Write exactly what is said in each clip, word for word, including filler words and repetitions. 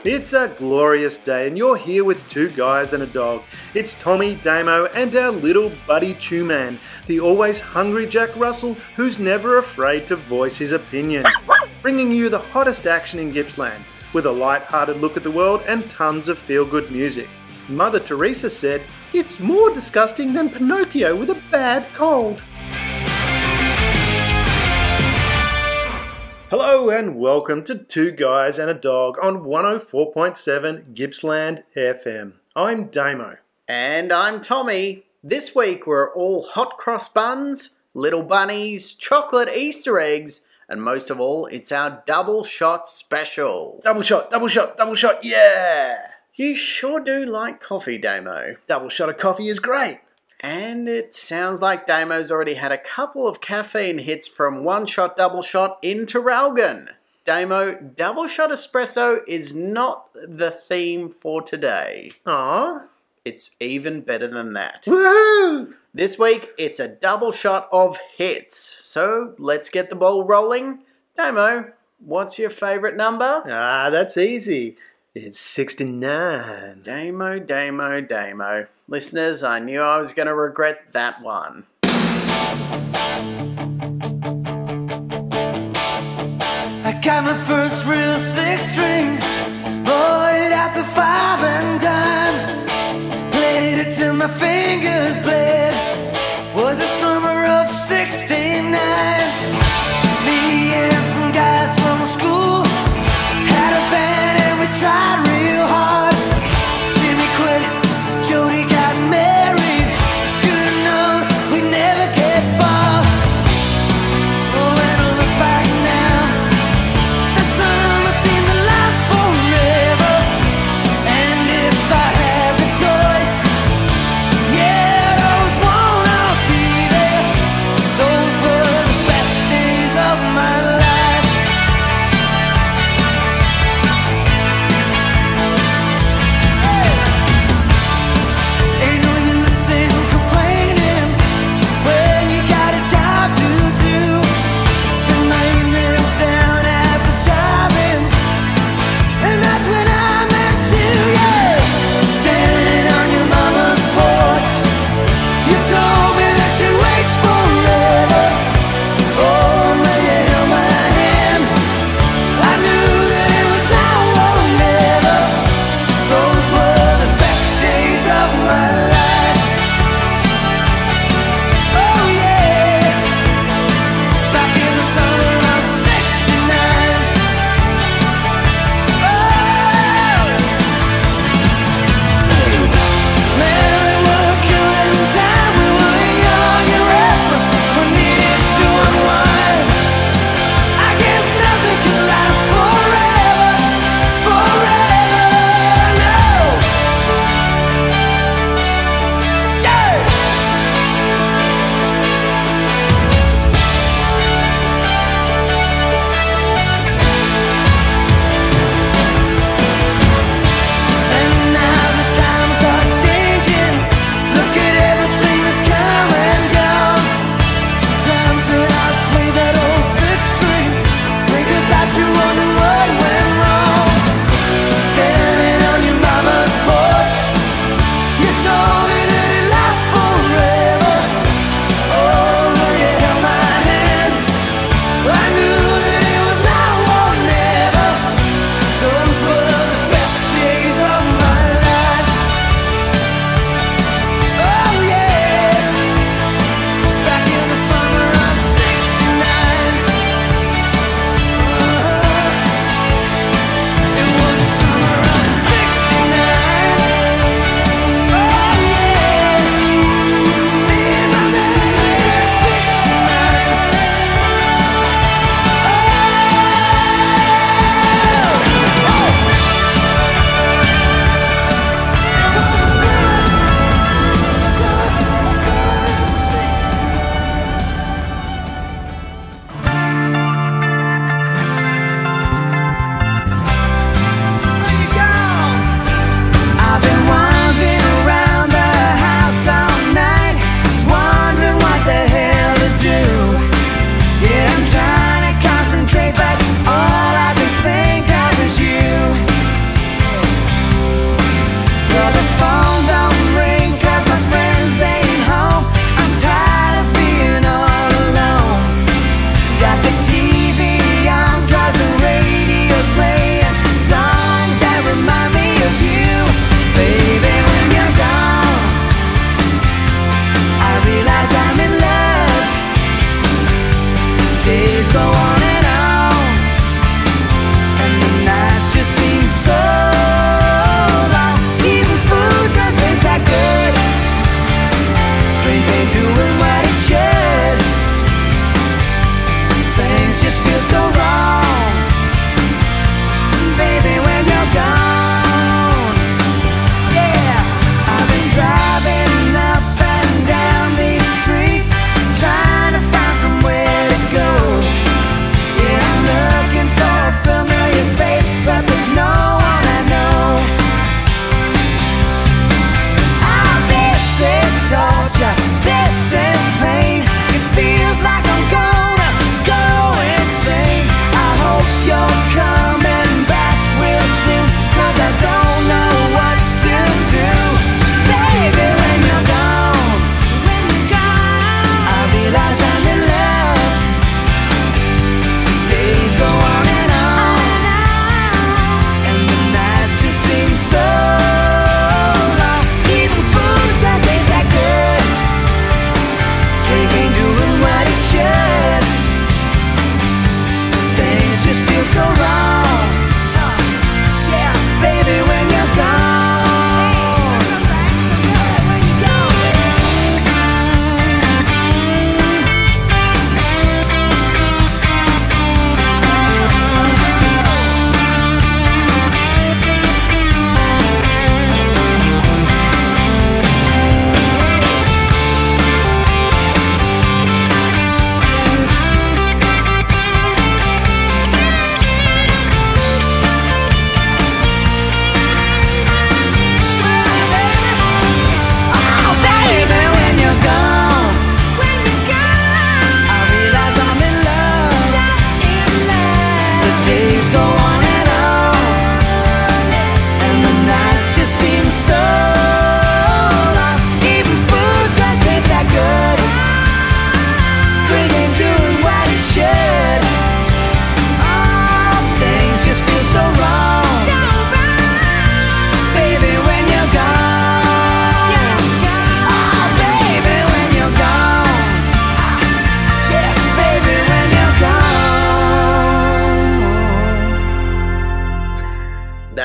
It's a glorious day and you're here with two guys and a dog. It's Tommy, Damo and our little buddy Chew Man, the always hungry Jack Russell who's never afraid to voice his opinion. Bringing you the hottest action in Gippsland, with a light-hearted look at the world and tons of feel-good music. Mother Teresa said, "It's more disgusting than Pinocchio with a bad cold." Hello and welcome to Two Guys and a Dog on one oh four point seven Gippsland F M. I'm Damo. And I'm Tommy. This week we're all hot cross buns, little bunnies, chocolate Easter eggs, and most of all, it's our double shot special. Double shot, double shot, double shot, yeah! You sure do like coffee, Damo. Double shot of coffee is great. And it sounds like Damo's already had a couple of caffeine hits from one shot, double shot in Traralgon. Damo, double shot espresso is not the theme for today. Aww. It's even better than that. Woohoo! This week, it's a double shot of hits. So, let's get the ball rolling. Damo, what's your favourite number? Ah, that's easy. It's sixty-nine. Damo, Damo, Damo. Listeners, I knew I was going to regret that one. I got my first real six string, bought it at the five and dime, played it till my fingers bled, was the summer of sixty-nine. Me and some guys from school had a band and we tried real hard. Jimmy quit, Jody got married, should've known we'd never get far. Oh, when I look back now, the summer seemed to last for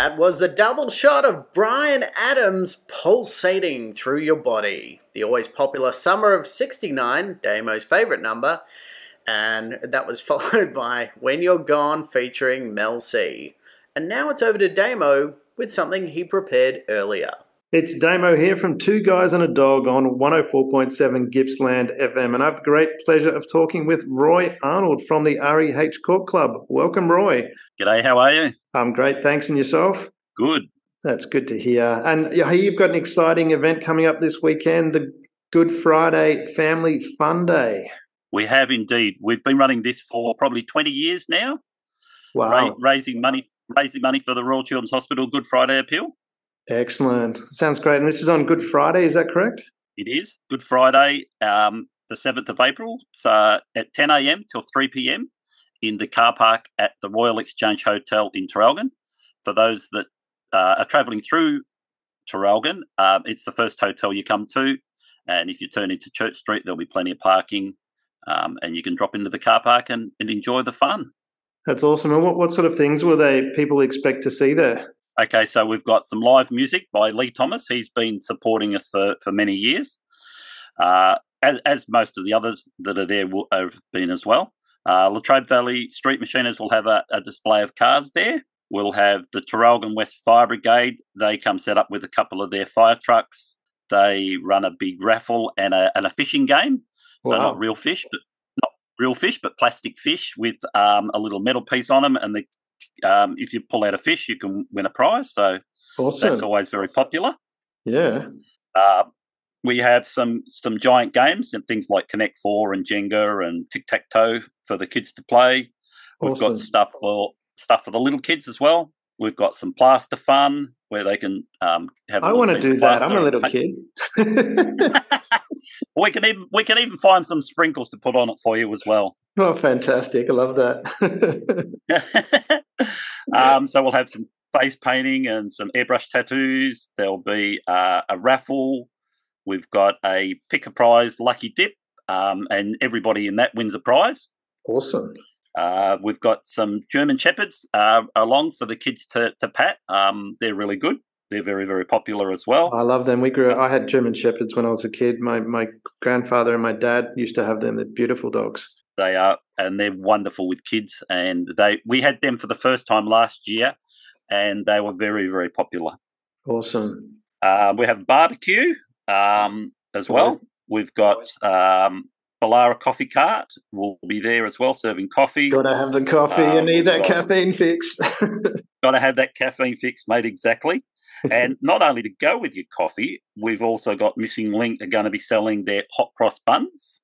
That was the double shot of Bryan Adams pulsating through your body. The always popular Summer of sixty-nine, Damo's favourite number, and that was followed by When You're Gone featuring Mel C. And now it's over to Damo with something he prepared earlier. It's Damo here from Two Guys and a Dog on one oh four point seven Gippsland F M, and I have the great pleasure of talking with Roy Arnold from the R E H Cork Club. Welcome, Roy. G'day, how are you? I'm great, thanks. And yourself? Good. That's good to hear. And yeah, you've got an exciting event coming up this weekend, the Good Friday Family Fun Day. We have indeed. We've been running this for probably twenty years now. Wow. Ra- raising money raising money for the Royal Children's Hospital Good Friday Appeal. Excellent. Sounds great. And this is on Good Friday, is that correct? It is. Good Friday, um, the seventh of April, so at ten a.m. till three p.m. in the car park at the Royal Exchange Hotel in Traralgon. For those that uh, are travelling through Traralgon, um, it's the first hotel you come to. And if you turn into Church Street, there'll be plenty of parking, um, and you can drop into the car park and, and enjoy the fun. That's awesome. And what, what sort of things will they people expect to see there? Okay, so we've got some live music by Lee Thomas. He's been supporting us for, for many years, uh, as, as most of the others that are there will, have been as well. Uh, Latrobe Valley Street Machiners will have a, a display of cars there. We'll have the Traralgon West Fire Brigade. They come set up with a couple of their fire trucks. They run a big raffle and a, and a fishing game. So Wow. not real fish, but not real fish, but plastic fish with um, a little metal piece on them. And the, um, if you pull out a fish, you can win a prize. So Awesome. that's always very popular. Yeah. Uh, we have some some giant games and things like Connect Four and Jenga and Tic Tac Toe for the kids to play. We've Awesome. got stuff for stuff for the little kids as well. We've got some plaster fun where they can um, have. I want to do that. I'm a little kid. we can even we can even find some sprinkles to put on it for you as well. Oh, fantastic! I love that. um, so we'll have some face painting and some airbrush tattoos. There'll be uh, a raffle. We've got a pick a prize lucky dip, um, and everybody in that wins a prize. Awesome. Uh, we've got some German Shepherds uh, along for the kids to, to pat. Um, they're really good. They're very, very popular as well. I love them. We grew. I had German Shepherds when I was a kid. My my grandfather and my dad used to have them. They're beautiful dogs. They are, and they're wonderful with kids. And they we had them for the first time last year, and they were very, very popular. Awesome. Uh, we have barbecue um, as well. We've got um, Ballara Coffee Cart will be there as well, serving coffee. Got to have the coffee. Uh, you need that got, caffeine fix. Got to have that caffeine fix, mate, exactly. And not only to go with your coffee, we've also got Missing Link are going to be selling their hot cross buns.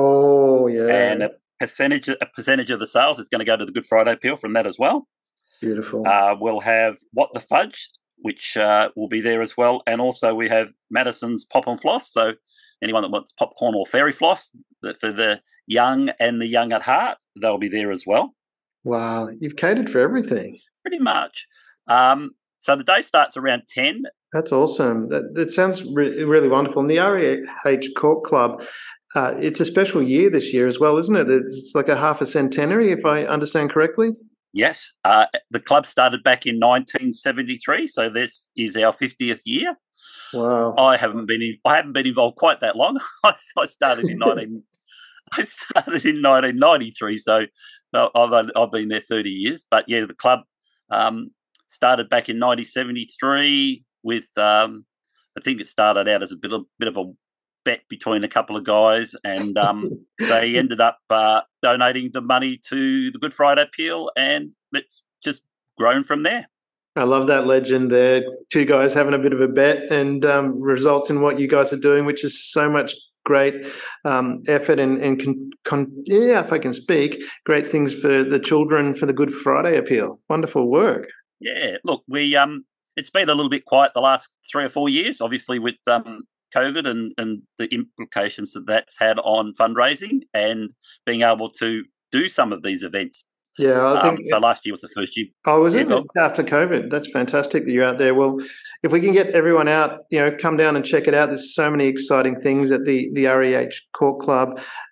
Oh, yeah. And a percentage, a percentage of the sales is going to go to the Good Friday Appeal from that as well. Beautiful. Uh, we'll have What the Fudge, which uh, will be there as well. And also we have Madison's Pop and Floss. So anyone that wants popcorn or fairy floss, for the young and the young at heart, they'll be there as well. Wow. You've catered for everything. Pretty much. Um, so the day starts around ten. That's awesome. That, that sounds re- really wonderful. And the R E H Cork Club, uh, it's a special year this year as well, isn't it? It's like a half a centenary, if I understand correctly. Yes. Uh, the club started back in nineteen seventy-three, so this is our fiftieth year. Wow. I haven't been in, I haven't been involved quite that long. I, I started in nineteen I started in nineteen ninety-three, so no, I've I've been there thirty years. But yeah, the club um, started back in nineteen seventy-three with um, I think it started out as a bit of bit of a bet between a couple of guys, and um, they ended up uh, donating the money to the Good Friday Appeal, and it's just grown from there. I love that legend there. Two guys having a bit of a bet and um, results in what you guys are doing, which is so much great um, effort and, and con, con, yeah, if I can speak, great things for the children for the Good Friday Appeal. Wonderful work. Yeah, look, we um, it's been a little bit quiet the last three or four years, obviously with um, COVID and, and the implications that that's had on fundraising and being able to do some of these events. Yeah, I think um, so. Last year was the first year. Oh, was yeah, it after COVID? That's fantastic that you're out there. Well, if we can get everyone out, you know, come down and check it out. There's so many exciting things at the the R E H Cork Club.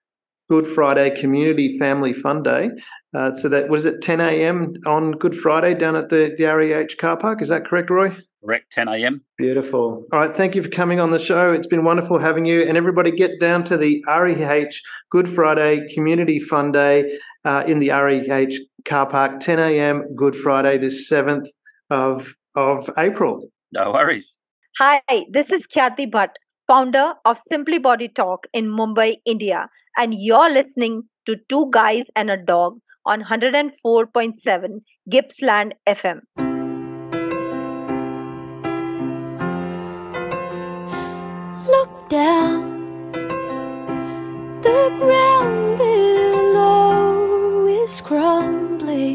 Good Friday Community Family Fun Day. Uh, so that was it ten a.m. on Good Friday down at the, the R E H car park. Is that correct, Roy? Correct, ten a.m. Beautiful. All right, thank you for coming on the show. It's been wonderful having you. And everybody get down to the R E H Good Friday Community Fun Day uh, in the R E H car park, ten a.m. Good Friday, this seventh of, of April. No worries. Hi, this is Khyati Bhatt, founder of Simply Body Talk in Mumbai, India. And you're listening to Two Guys and a Dog on one oh four point seven Gippsland F M. Look down, the ground below is crumbling.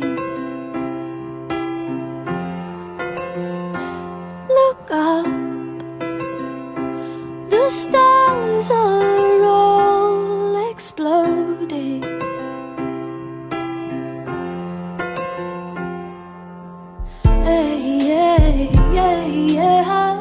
Look up, the stars are all exploding. Hey, yeah, yeah, yeah.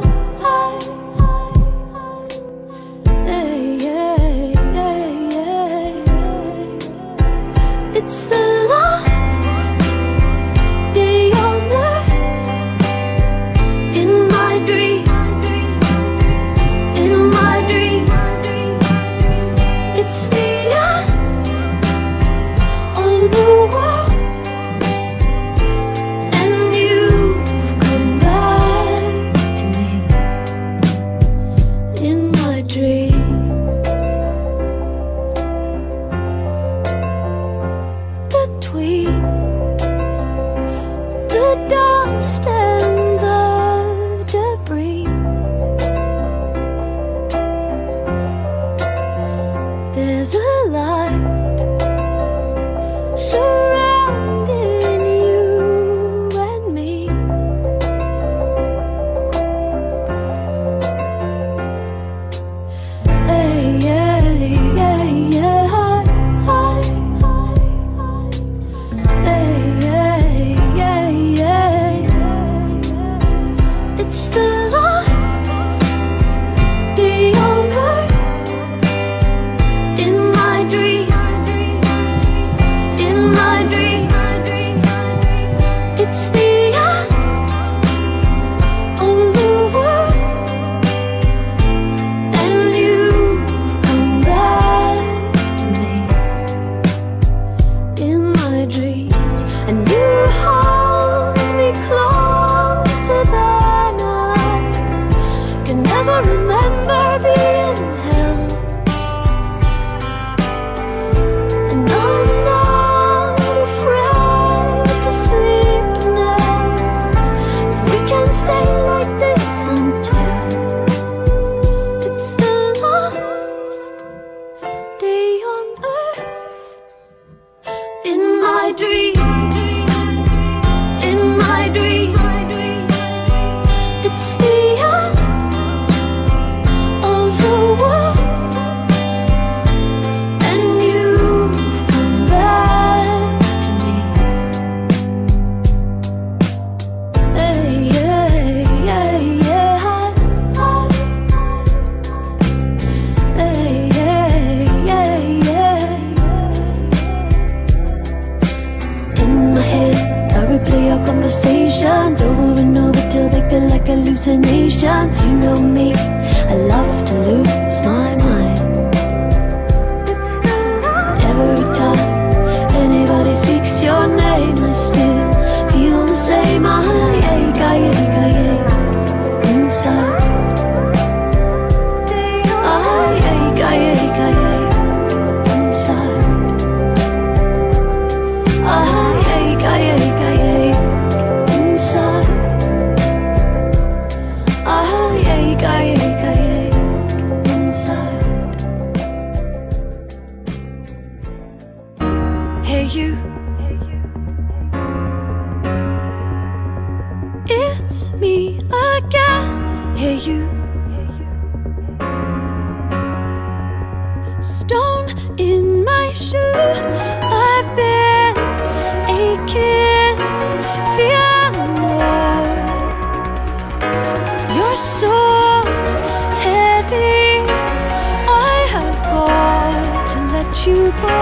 Hey, yeah, yeah, yeah. It's the last day on earth. In my dream, in my dream, it's the end of the world. And the debris, there's a light surrounding you and me. Hey, yeah, yeah, yeah, hi, hi, hi. Hey, yeah, yeah, yeah. It's the last day on earth. In my dreams, in my dreams, it's the end of the world. And you've come back to me in my dreams, and you hold me closer than never remember being held. And I'm not afraid to sleep now. If we can stay like this until it's the last day on earth. In my dreams, in my dreams, it's the end of the world, and you've come back to me. Hey, yeah, yeah, yeah, hi, hi. Hey, yeah, yeah, yeah. In my head, I replay our conversations over and over till they feel like hallucinations. You know me, I love to lose my mind. Every time anybody speaks your name, I still feel the same. I ache, I ache, I ache inside. I ache, I ache, I ache inside. I ache, I ache, I ache inside. I ache, I ache, I ache inside. Hey you, it's me again. Hey you, stone in my shoe. I've been aching, feeling low. You're so heavy, I have got to let you go.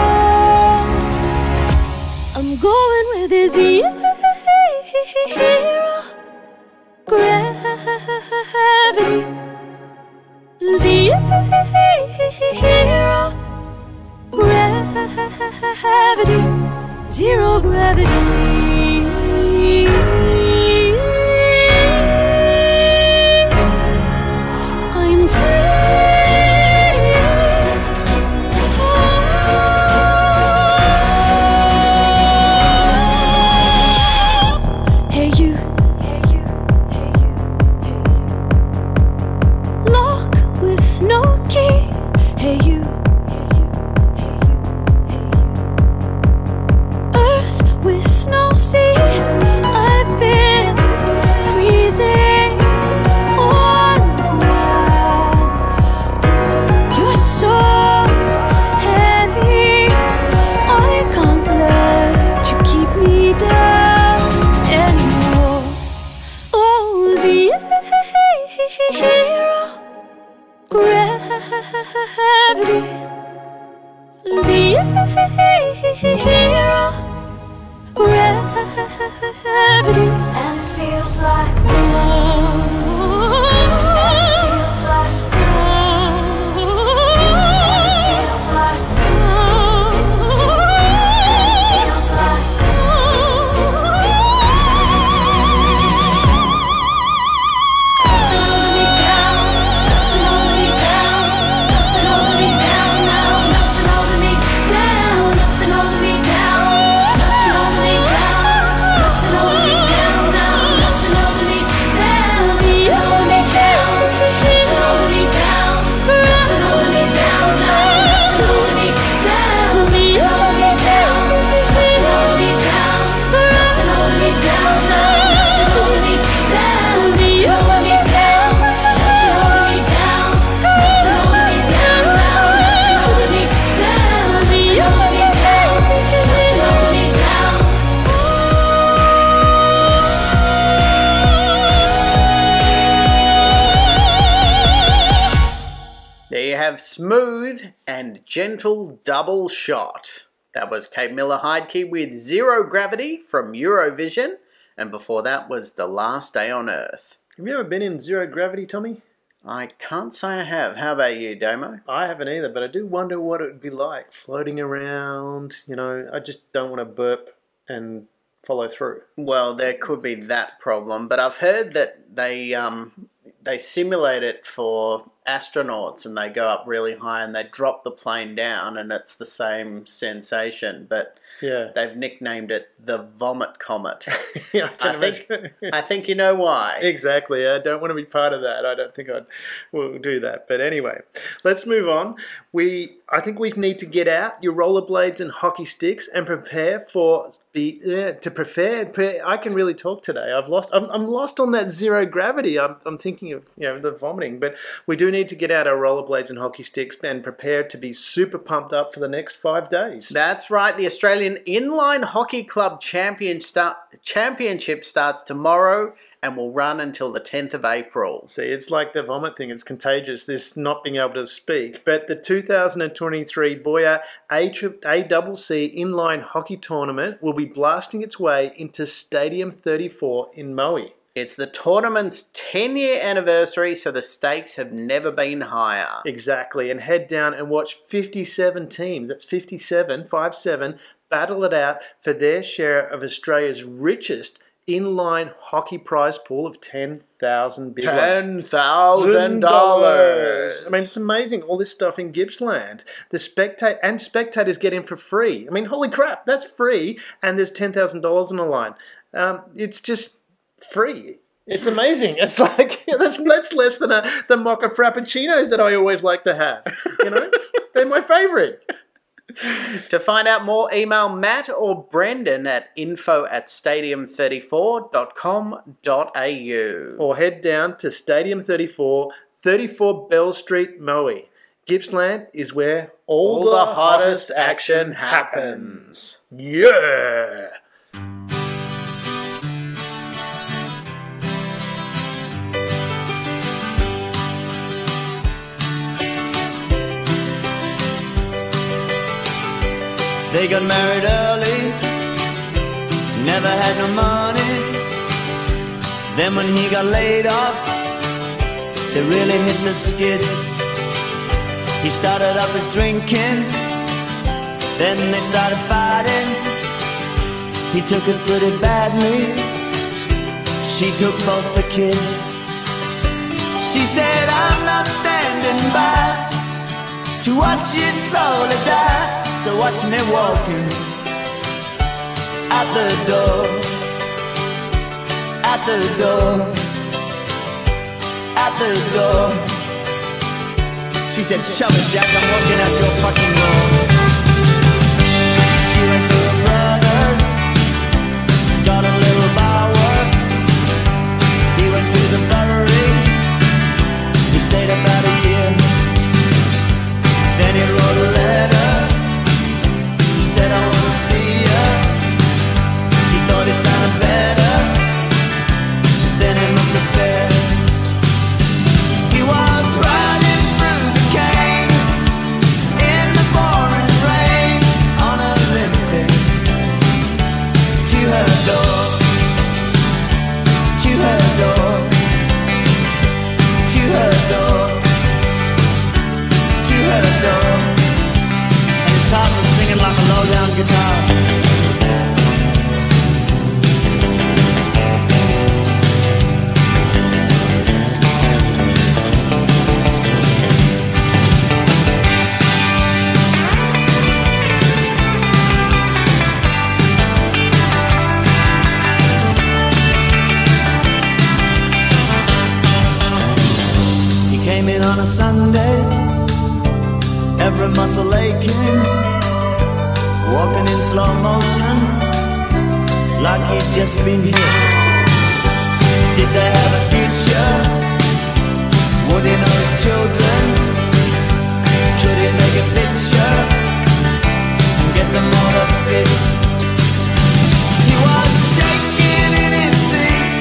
have Smooth and Gentle Double Shot. That was Kate Miller-Heidke with Zero Gravity from Eurovision. And before that was The Last Day on Earth. Have you ever been in zero gravity, Tommy? I can't say I have. How about you, Damo? I haven't either, but I do wonder what it would be like floating around. You know, I just don't want to burp and follow through. Well, there could be that problem, but I've heard that they um they simulate it for astronauts and they go up really high and they drop the plane down and it's the same sensation, but yeah, they've nicknamed it the Vomit Comet. yeah, I, can I think imagine. I think you know why. Exactly. I don't want to be part of that. I don't think I'd will do that. But anyway, let's move on. We I think we need to get out your rollerblades and hockey sticks and prepare for the uh, to prepare. Pre- I can really talk today. I've lost. I'm, I'm lost on that zero gravity. I'm I'm thinking of you know the vomiting. But we do need to get out our rollerblades and hockey sticks and prepare to be super pumped up for the next five days. That's right. The Australian Inline Hockey Club Champion start, Championship starts tomorrow and will run until the tenth of April. See, it's like the vomit thing. It's contagious, this not being able to speak. But the two thousand twenty-three Boyer A C C Inline Hockey Tournament will be blasting its way into Stadium thirty-four in Maui. It's the tournament's ten-year anniversary, so the stakes have never been higher. Exactly, and head down and watch fifty-seven teams, that's fifty-seven, five seven, battle it out for their share of Australia's richest inline hockey prize pool of ten thousand big ten thousand dollars. I mean, it's amazing, all this stuff in Gippsland. The spectate and spectators get in for free. I mean, holy crap, that's free, and there's ten thousand dollars on the line. Um, it's just free. It's amazing. It's like, that's, that's less than a, the mocha frappuccinos that I always like to have. You know, they're my favourite. To find out more, email Matt or Brendan at info at stadium thirty-four dot com dot a u. Or head down to Stadium thirty-four, thirty-four Bell Street, Maui. Gippsland is where all, All the, the hottest action happens. Yeah! They got married early, never had no money. Then when he got laid off, they really hit the skids. He started up his drinking, then they started fighting. He took it pretty badly, she took both the kids. She said, I'm not standing by to watch you slowly die. So watch me walking out the door, out the door, out the door. She said, shove it, Jack, I'm walking out your fucking door. She went to her brother's, got a little bower. He went to the buttery, he stayed about a year. Then he wrote a letter, said I wanna see ya. She thought it sounded better, she sent him up the fair. He was riding through the cane in the pouring rain on a limping to her door, to her door, to her door, to her door. And his heart was singing like a low-down guitar. He came in on a Sunday, every muscle aching, walking in slow motion, like he'd just been hit. Did they have a future? Would he know his children? Could he make a picture and get them all to fit? He was shaking in his seat,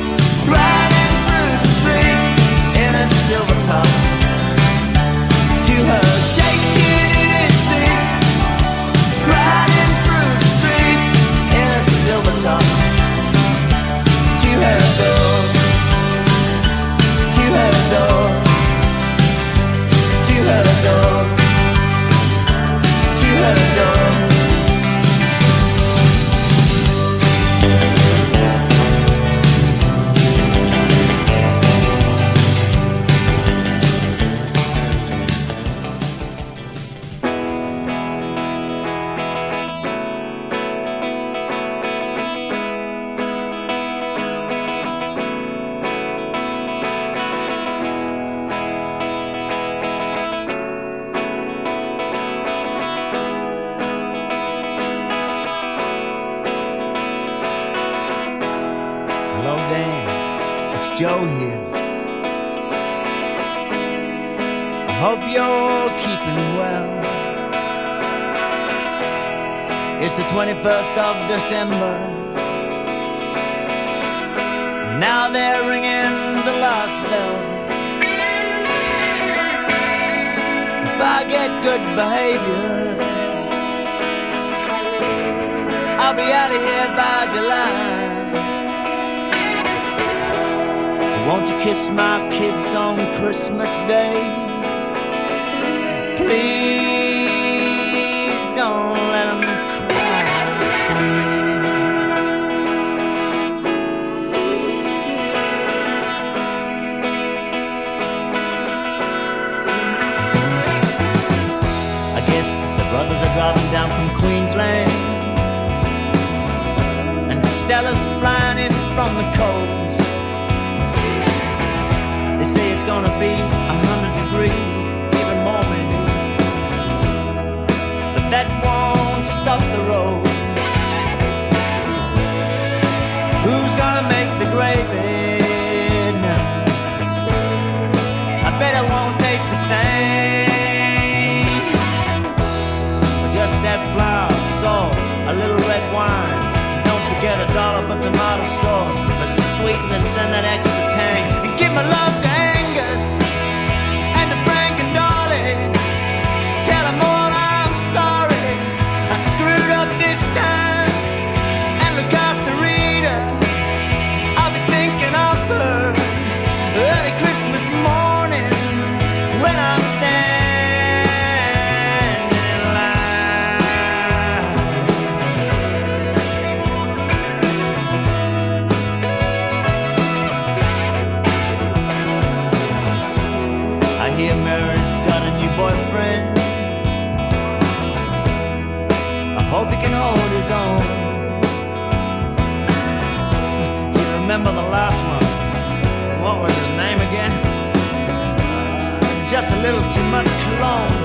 riding through the streets in a silver top to her door, to her door, to her door, to her door. Hello, Dan. It's Joe here. I hope you're keeping well. It's the twenty-first of December. Now they're ringing the last bell. If I get good behavior, I'll be out of here by July. Won't you kiss my kids on Christmas Day? Please don't let them cry for me. I guess the brothers are driving down from Queensland, and Stella's flying in from the coast. They say it's gonna be a hundred degrees, even more maybe. But that won't stop the road. Who's gonna make the gravy now? I bet it won't taste the same. Just that flour, salt, a little red wine. Don't forget a dollop of tomato sauce for sweetness and that extra tang. And give my love to Angus and to Frank and Dolly. Tell them all I'm sorry, I screwed up this time. And look after Rita, I'll be thinking of her early Christmas morning when I'm standing in line. I hear Mary's got a new boyfriend. I hope he can hold his own. Do you remember the last one? What was his name again? Uh, just a little too much cologne.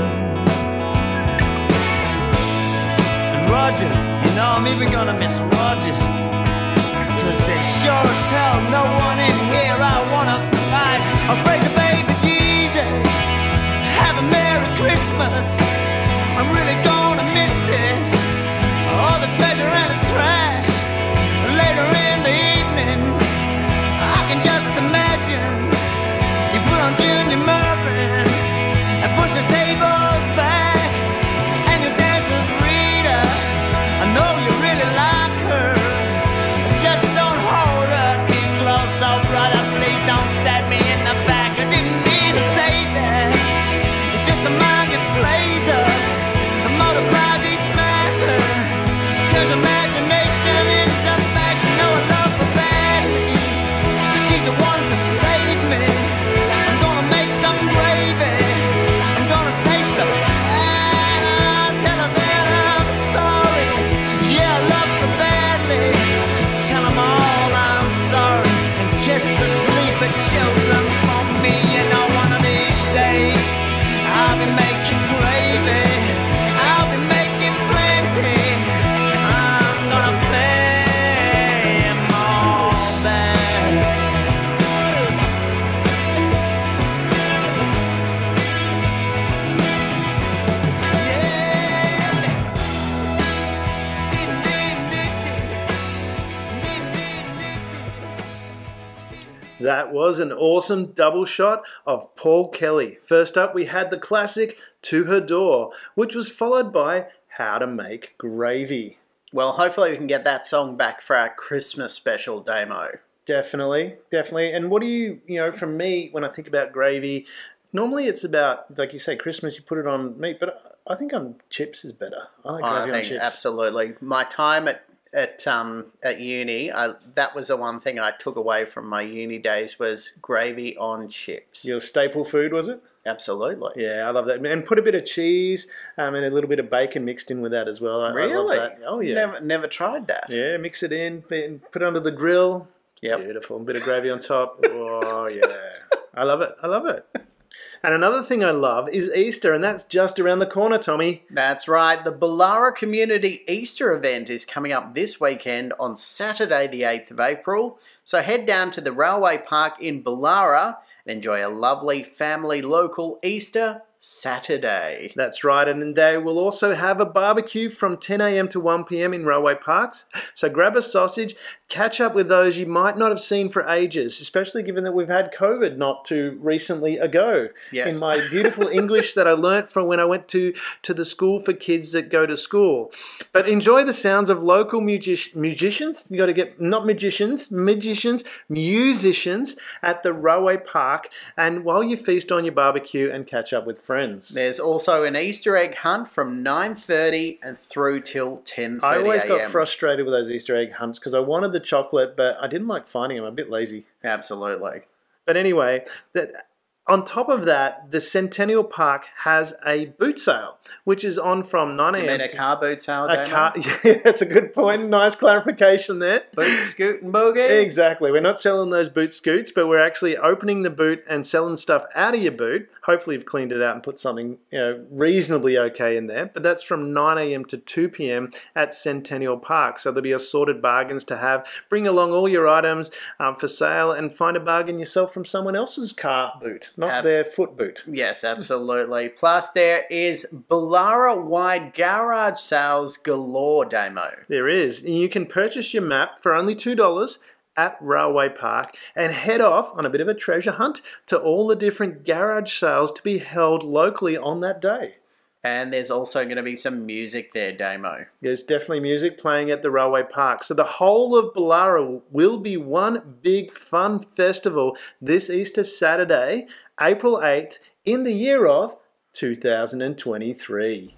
And Roger, you know I'm even gonna miss Roger, 'cause there's sure as hell no one in here I wanna fight. I'll pray to baby Jesus, have a Merry Christmas. I'm really gonna miss it, all the treasure and the trash. Later in the evening, I can just imagine you put on Junior Murphy and push the tables back, and you dance with Rita. I know you really like her, just don't hold her too close. Oh brother, please don't stab me in the back. I didn't mean to say that. It's just a mind that plays up and multiply these matter. Turns imagination into fact. You know I love her badly. She's the one to save me. I'm gonna make some gravy. I'm gonna taste the fat. I'll tell her that I'm sorry. Yeah, I love her badly. Tell them all I'm sorry and kiss the sleeping children for me. You know, one of these days I'll be making gravy. I'll be making plenty. I'm gonna pay 'em all back. That was an awesome double shot of Paul Kelly. First up, we had the classic To Her Door, which was followed by How to Make Gravy. Well, hopefully we can get that song back for our Christmas special, Damo. Definitely, definitely. And what do you, you know, from me, when I think about gravy, normally it's about, like you say, Christmas, you put it on meat, but I think on chips is better. I like Oh, gravy I on think chips. absolutely. My time at at um at uni, I, that was the one thing I took away from my uni days was gravy on chips. Your staple food, was it? Absolutely. Yeah, I love that. And put a bit of cheese um, and a little bit of bacon mixed in with that as well. I, Really? I love that. Oh, yeah. Never never tried that. Yeah, mix it in, put it under the grill. Yep. Beautiful. A bit of gravy on top. Oh, yeah. I love it. I love it. And another thing I love is Easter, and that's just around the corner, Tommy. That's right. The Boolarra Community Easter event is coming up this weekend on Saturday the eighth of April. So head down to the Railway Park in Boolarra and enjoy a lovely family local Easter Saturday. That's right, and they will also have a barbecue from ten a m to one p m in Railway Parks. So grab a sausage, catch up with those you might not have seen for ages, especially given that we've had COVID not too recently ago. Yes. In my beautiful English that I learnt from when I went to, to the school for kids that go to school. But enjoy the sounds of local music- musicians. You got to get, not magicians, magicians, musicians at the Railway Park, and while you feast on your barbecue and catch up with friends. There's also an Easter egg hunt from nine thirty and through till ten thirty a m. I always got frustrated with those Easter egg hunts because I wanted the chocolate, but I didn't like finding them. I'm a bit lazy. Absolutely. But anyway, that on top of that, the Centennial Park has a boot sale, which is on from nine a m You mean a car boot sale, a Damo? car. Yeah, that's a good point. Nice clarification there. Boot, scoot and boogie? Exactly. We're not selling those boot scoots, but we're actually opening the boot and selling stuff out of your boot. Hopefully you've cleaned it out and put something, you know, reasonably okay in there. But that's from nine a m to two p m at Centennial Park. So there'll be assorted bargains to have. Bring along all your items um, for sale and find a bargain yourself from someone else's car boot, not Ab- their foot boot. Yes, absolutely. Plus, there is Boolarra-wide garage sales galore, Damo. There is. And you can purchase your map for only two dollars at Railway Park and head off on a bit of a treasure hunt to all the different garage sales to be held locally on that day. And there's also going to be some music there, Damo. There's definitely music playing at the Railway Park. So the whole of Boolarra will be one big fun festival this Easter Saturday, April eighth, in the year of two thousand twenty-three.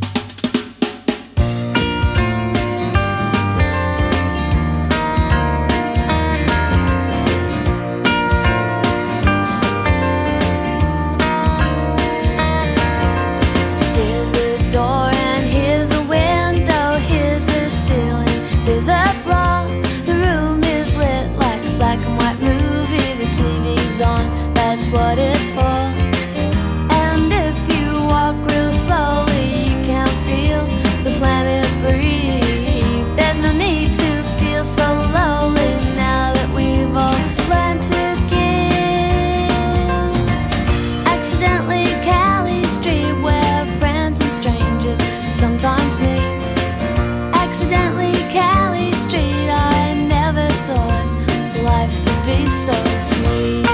What it's for. And if you walk real slowly, you can feel the planet breathe. There's no need to feel so lonely now that we've all learned to give. Accidentally Cali Street, where friends and strangers sometimes meet. Accidentally Cali Street, I never thought life could be so sweet.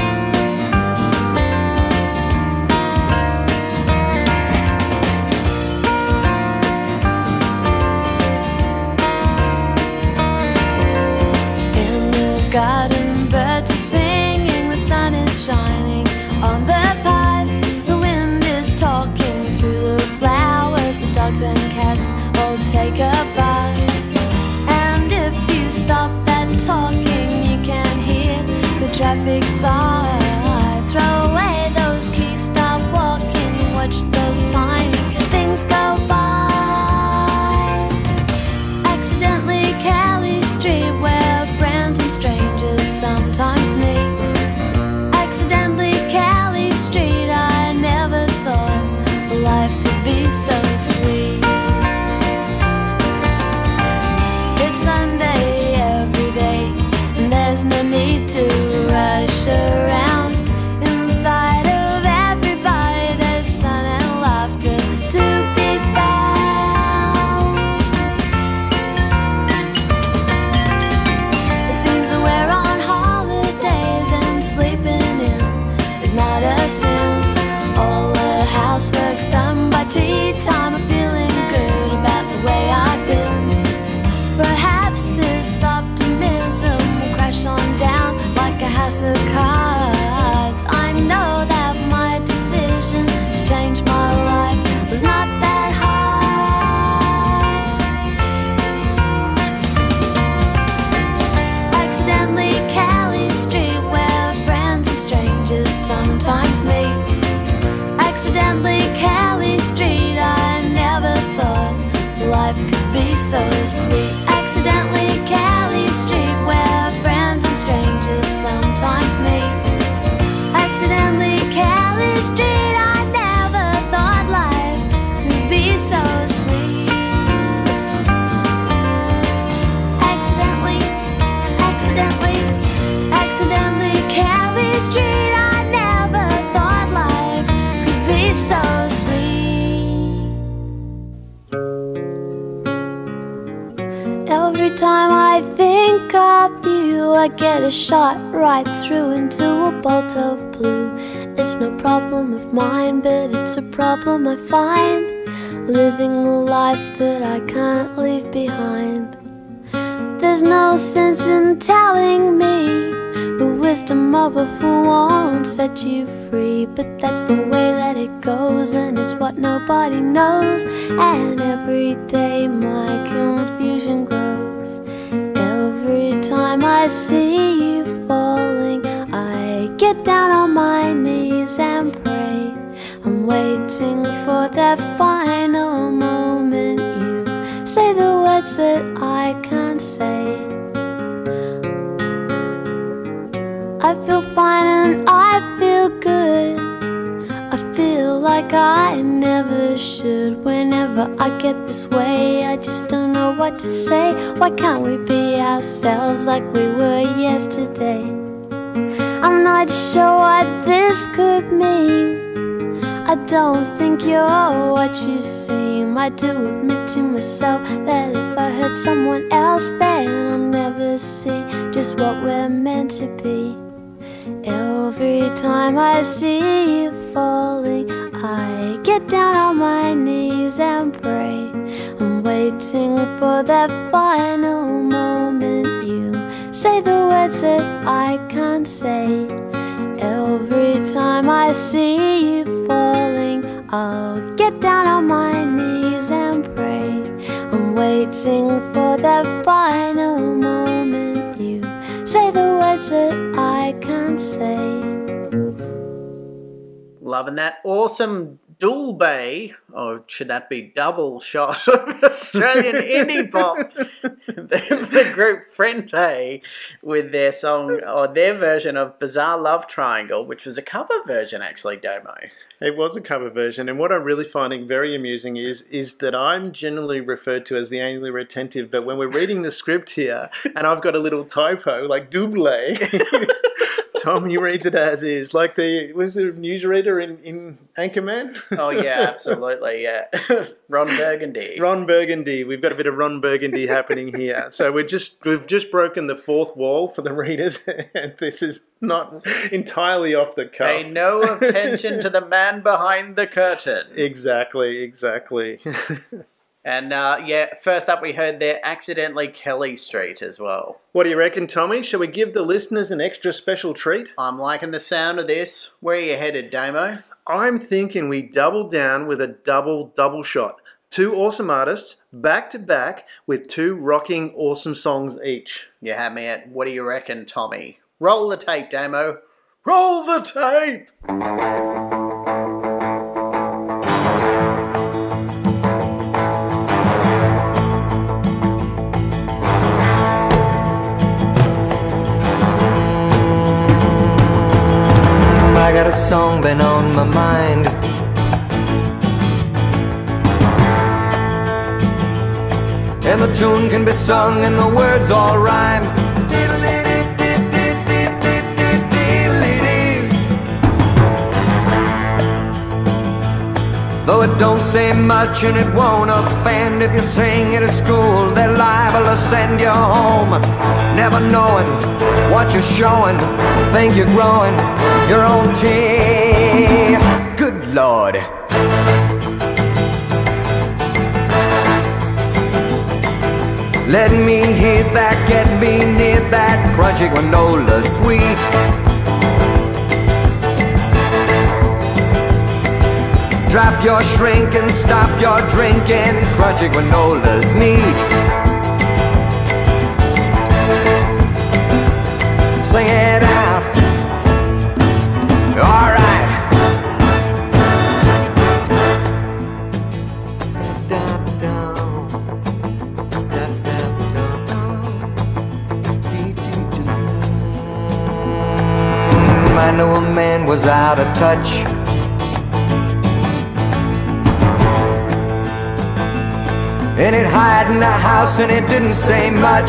Garden birds are singing, the sun is shining on the path. The wind is talking to the flowers, the dogs and cats all take a bath. And if you stop that talking, you can hear the traffic sigh. Throw away those keys, stop walking, watch those tiny things go by. Accidentally Cali Street, where friends and strangers sometimes meet. Accidentally Cali Street, I never thought life could be so sweet. It's Sunday every day, and there's no need to rush around. Inside of everybody there's sun and laughter to be found. It seems that we're on holidays and sleeping in is not a sin. All the housework's done by tea time. I'm feeling good about the way I've been. Perhaps this optimism will crash on down. so sweet. Accidentally Cali Street, where friends and strangers sometimes meet. Accidentally Cali Street, I never thought life could be so sweet. Accidentally, accidentally, accidentally Cali Street, I never thought life could be so sweet. Every time I think of you, I get a shot right through into a bolt of blue. It's no problem of mine, but it's a problem I find, living a life that I can't leave behind. There's no sense in telling me the wisdom of a fool won't set you free, but that's the way that it goes, and it's what nobody knows. And every day my confusion grows. Every time I see you falling, I get down on my knees and pray. I'm waiting for that final moment you say the words that I can't say. I feel fine and I feel good. I feel like I never should. Whenever I get this way, I just don't know what to say. Why can't we be ourselves like we were yesterday? I'm not sure what this could mean. I don't think you're what you seem. I do admit to myself that if I hurt someone else, then I'll never see just what we're meant to be. Every time I see you falling, I get down on my knees and pray. I'm waiting for that final moment you say the words that I can't say. Every time I see you falling, I'll get down on my knees and pray. I'm waiting for that final moment you say the words that I can't say. Loving that awesome dual bay, or should that be double shot of Australian indie pop? the, the group Frente with their song, or their version of Bizarre Love Triangle, which was a cover version actually, Domo. It was a cover version, and what I'm really finding very amusing is is that I'm generally referred to as the anally retentive, but when we're reading the script here, and I've got a little typo, like double, Tommy reads it as is, like the, was it a newsreader in, in Anchorman? Oh yeah, absolutely, yeah. Ron Burgundy. Ron Burgundy. We've got a bit of Ron Burgundy happening here. So we're just, we've just broken the fourth wall for the readers, and this is not entirely off the cuff. Pay no attention to the man behind the curtain. Exactly, exactly. And uh, yeah, first up we heard there Accidentally Kelly Street as well. What do you reckon, Tommy? Shall we give the listeners an extra special treat? I'm liking the sound of this. Where are you headed, Damo? I'm thinking we double down with a double double shot. Two awesome artists, back to back, with two rocking awesome songs each. You had me at what do you reckon, Tommy? Roll the tape, Damo. Roll the tape! I got a song been on my mind. And the tune can be sung and the words all rhyme. Though it don't say much and it won't offend, if you sing it at school, they're liable to send you home. Never knowing what you're showing, think you're growing your own tea. Good Lord. Let me hit that, get me near that crunchy granola sweet. Drop your shrink and stop your drinking, crunchy granola's neat. Sing it out. All right. I know a man was out of touch. And it hid in the house and it didn't say much.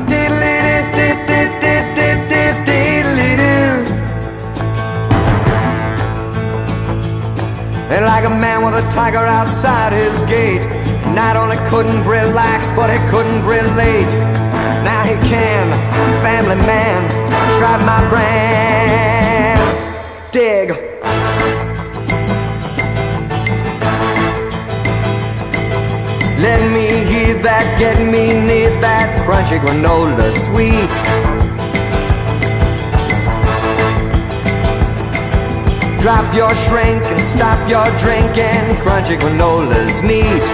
And like a man with a tiger outside his gate, not only couldn't relax, but he couldn't relate. Now he can, family man, try my brand. Dig. Let me hear that, get me near that crunchy granola sweet. Drop your shrink and stop your drinking, crunchy granola's neat.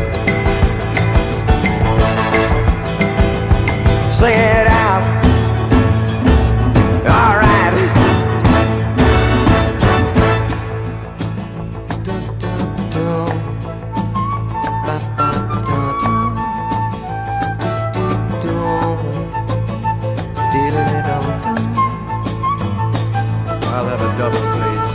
Sing it out. All right. I'll have a double, please.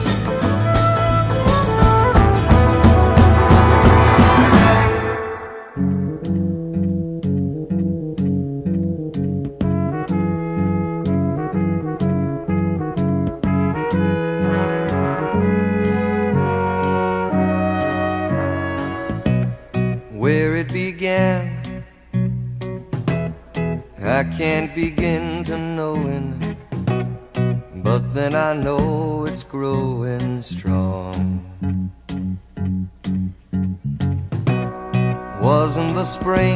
Where it began, I can't begin to knowing, but then I know it's growing strong. Wasn't the spring,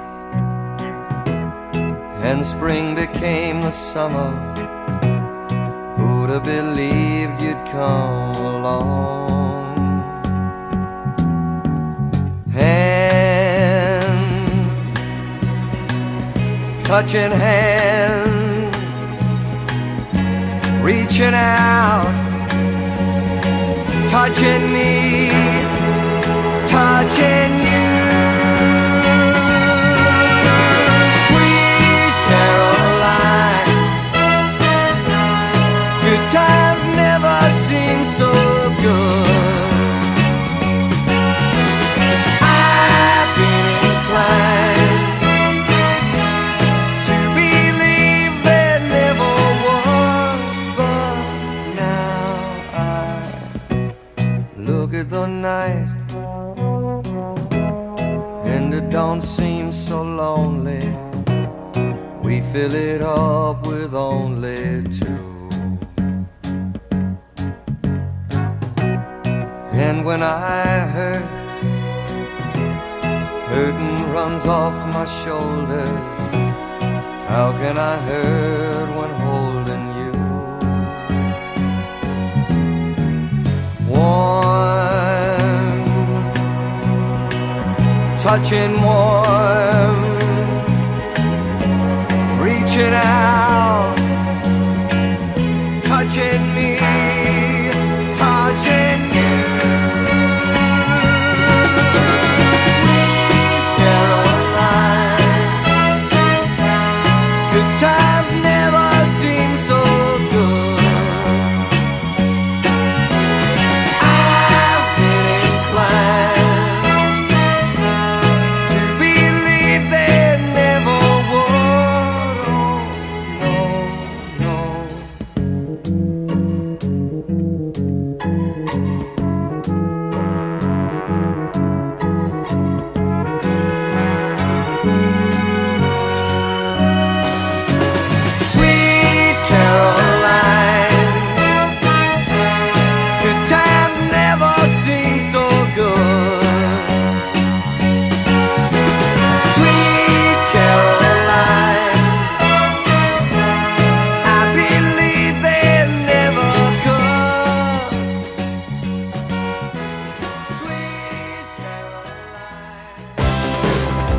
and spring became the summer. Who'd have believed you'd come along? Hand, touching hands, reaching out, touching me, touching you. Sweet Caroline, good times never seem so good. I've been inclined to believe there never was, but now I look at the night and it don't seem so lonely. We fill it up with only two. And when I hurt, hurting runs off my shoulders. How can I hurt when holding you? Warm, touching warm, reaching out, touching me, touching you. Sweet Caroline, good times never seem so good. I've been inclined to believe there never would. Oh, no, Sweet Caroline, good times never seem so good. Sweet Caroline, I believe they never could. Sweet Caroline.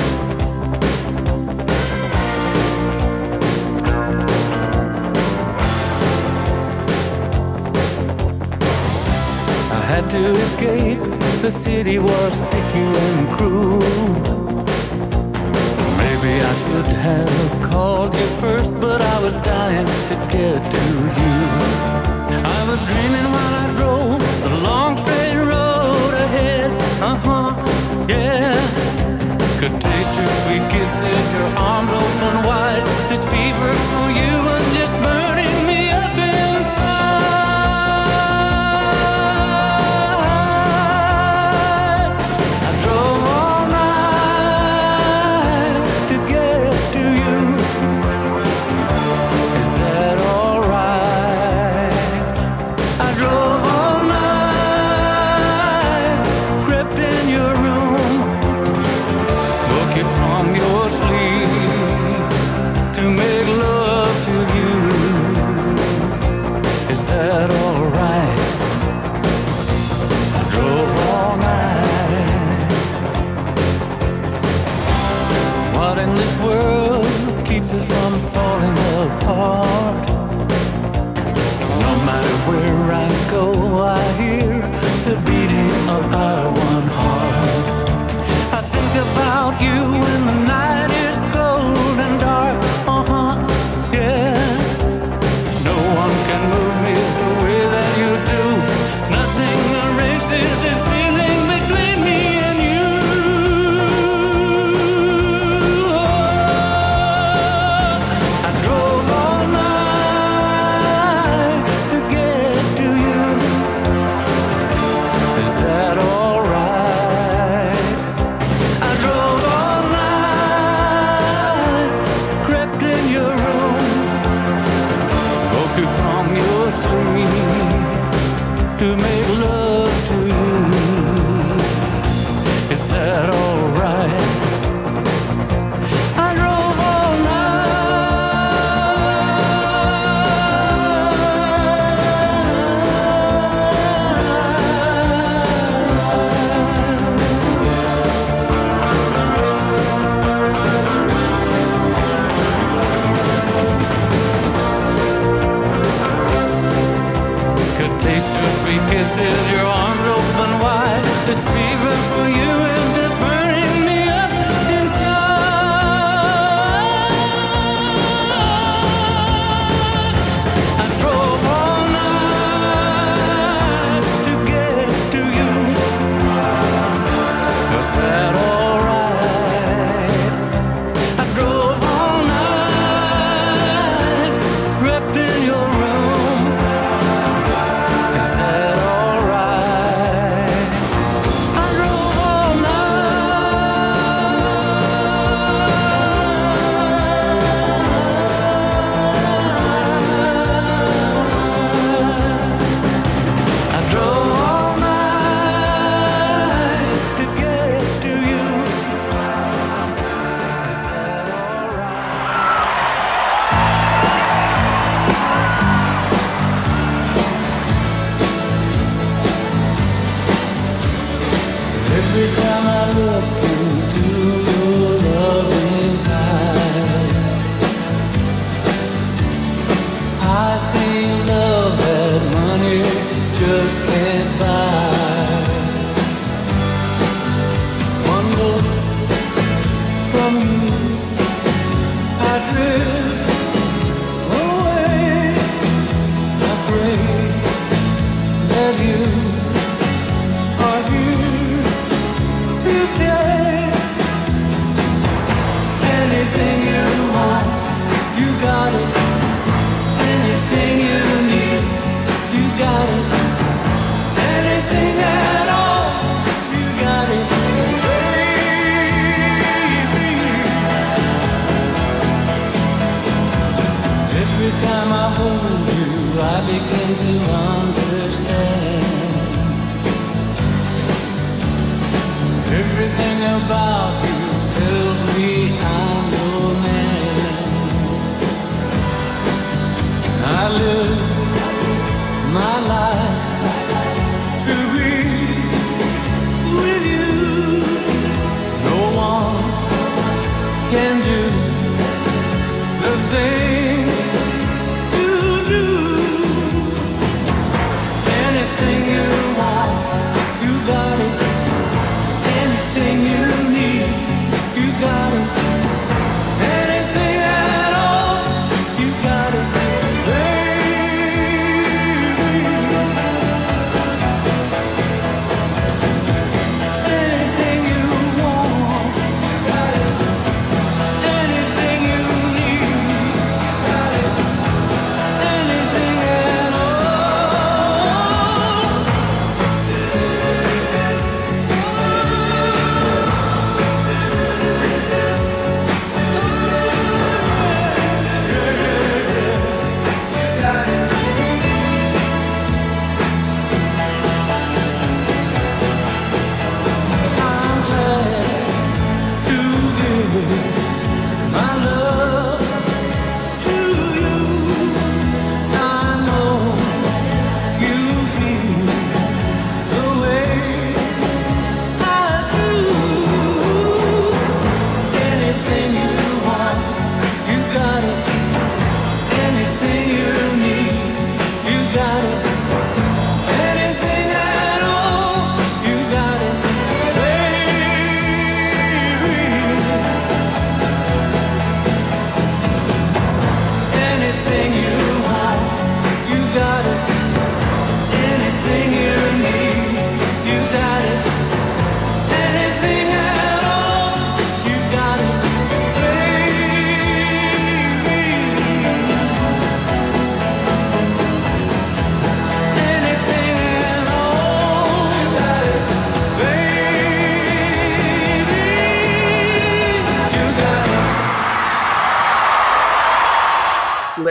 I had to escape, the city was sticky and cruel. Maybe I should have called you first, but I was dying to get to you. I was dreaming while I drove the long straight road ahead. Uh-huh, yeah. Could taste your sweet kisses, your arms open wide. This fever for you was just burning me up inside. I drove all night to get to you. Is that alright? I drove all night, crept in your room, woke you from your sleep to make love to you. Is that alright? I drove all night. What in this world keeps us from falling apart? No matter where I go, I hear the beating of our one heart. I think about you when the night is cold and dark. Uh-huh, yeah. No one can move me the way that you do. Nothing erases this feeling between me and you. I drove all night to get to you. Is that alright? I drove all night, crept in your room, woke you from your sleep to make love to you. Is that alright? I drove all Could taste your sweet kisses, your arms open wide. This fever for you is just burning me up inside. I drove all night to get to you. Was that alright? I drove all night, wrapped in your room. Is that alright? I drove all night. I drove all night to get to you. Is that Every time I look into your loving eyes, I see love that money just can't buy. One look from you, I drift away. I pray that you are here to stay. Anything you want, you got it. Anything you need, you got it. Anything at all, you got it, baby. Every time I hold you, I begin to understand. Everything about you tells me I'm your man. I live my life to be with you. No one can do the thing you do. Anything you want, you got it. Anything you need, you got it. Anything at all, you got it, baby.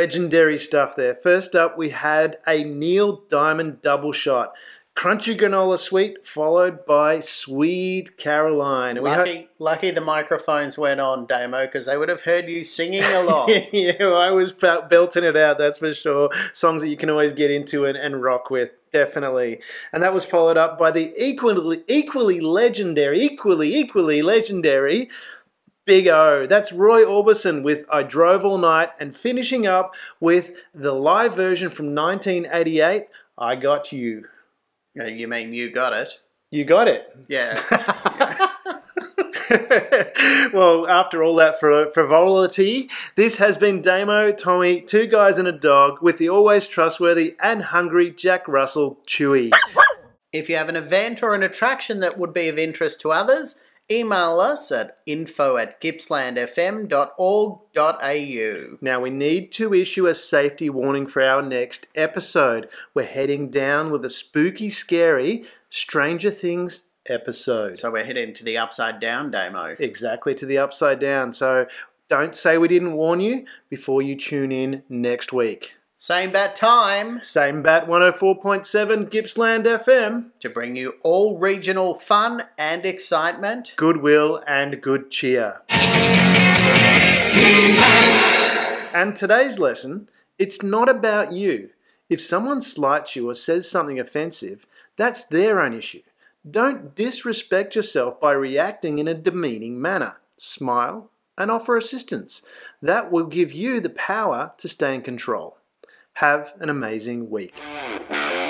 legendary stuff there. First up, we had a Neil Diamond double shot. Crunchy granola sweet, followed by Sweet Caroline. And we Lucky, ho- lucky the microphones went on, Damo, because they would have heard you singing along. yeah, I was bel- belting it out, that's for sure. Songs that you can always get into and, and rock with, definitely. And that was followed up by the equally, equally legendary, equally, equally legendary Big O. That's Roy Orbison with I Drove All Night, and finishing up with the live version from nineteen eighty-eight, I Got You. You mean you got it? You got it. Yeah. Well, after all that fr- frivolity, this has been Damo, Tommy, two guys and a dog with the always trustworthy and hungry Jack Russell, Chewy. If you have an event or an attraction that would be of interest to others, email us at info at gippsland f m dot org dot a u. Now, we need to issue a safety warning for our next episode. We're heading down with a spooky, scary Stranger Things episode. So we're heading to the upside down, Damo. Exactly, to the upside down. So don't say we didn't warn you before you tune in next week. Same bat time Same bat one oh four point seven Gippsland F M. to bring you all regional fun and excitement. Goodwill and good cheer. And today's lesson, it's not about you. If someone slights you or says something offensive, that's their own issue. Don't disrespect yourself by reacting in a demeaning manner. Smile and offer assistance. That will give you the power to stay in control. Have an amazing week.